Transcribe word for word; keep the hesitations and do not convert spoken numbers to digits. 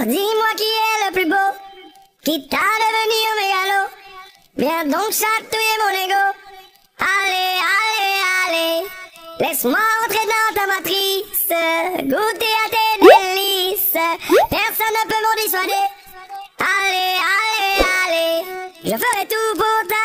Alors dis-moi qui est le plus beau, quitte à devenir mégalo. Viens donc chatouiller mon ego. Allez, allez, allez, laisse-moi entrer dans ta matrice, goûter à tes délices. Personne ne peut m'en dissuader. Allez, allez, allez, je ferai tout pour ta